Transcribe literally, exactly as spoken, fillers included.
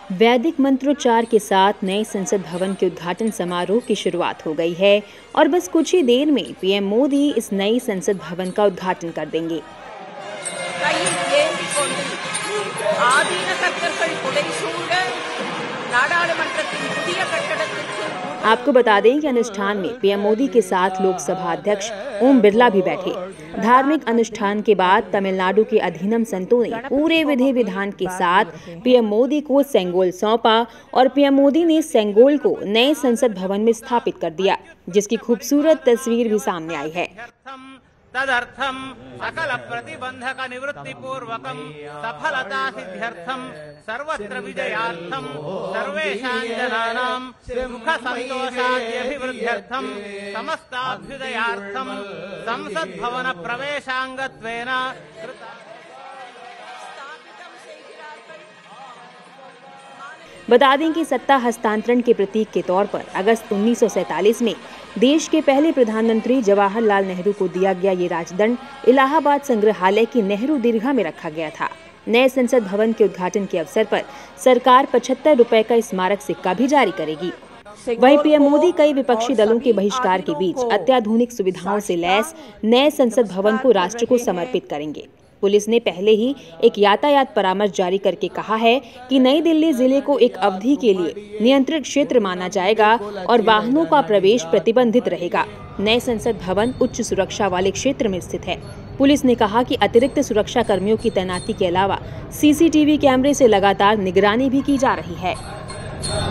वैदिक मंत्रोच्चार के साथ नए संसद भवन के उद्घाटन समारोह की शुरुआत हो गई है और बस कुछ ही देर में पीएम मोदी इस नई संसद भवन का उद्घाटन कर देंगे। आपको बता दें कि अनुष्ठान में पीएम मोदी के साथ लोकसभा अध्यक्ष ओम बिरला भी बैठे। धार्मिक अनुष्ठान के बाद तमिलनाडु के अधीनम संतों ने पूरे विधि विधान के साथ पीएम मोदी को सेंगोल सौंपा और पीएम मोदी ने सेंगोल को नए संसद भवन में स्थापित कर दिया, जिसकी खूबसूरत तस्वीर भी सामने आई है। तदर्थम सकल प्रतिबंधक निवृत्ति पूर्वकम सफलता सिद्ध्यर्थम सर्वत्र विजयार्थम सर्वेषां जनानां सुख संतोषाद्यभिवृद्ध्यर्थम समस्ताभ्युदयार्थम संसद भवन प्रवेशांगत्वेन बता दें कि सत्ता हस्तांतरण के प्रतीक के तौर पर अगस्त उन्नीस सौ सैंतालीस में देश के पहले प्रधानमंत्री जवाहरलाल नेहरू को दिया गया ये राजदंड इलाहाबाद संग्रहालय की नेहरू दीर्घा में रखा गया था। नए संसद भवन के उद्घाटन के अवसर पर सरकार पचहत्तर रुपए का स्मारक सिक्का भी जारी करेगी। वहीं पीएम मोदी कई विपक्षी दलों के बहिष्कार के बीच अत्याधुनिक सुविधाओं से लैस नए संसद भवन को राष्ट्र को समर्पित करेंगे। पुलिस ने पहले ही एक यातायात परामर्श जारी करके कहा है कि नई दिल्ली जिले को एक अवधि के लिए नियंत्रित क्षेत्र माना जाएगा और वाहनों का प्रवेश प्रतिबंधित रहेगा। नए संसद भवन उच्च सुरक्षा वाले क्षेत्र में स्थित है। पुलिस ने कहा कि अतिरिक्त सुरक्षा कर्मियों की तैनाती के अलावा सीसीटीवी कैमरे से लगातार निगरानी भी की जा रही है।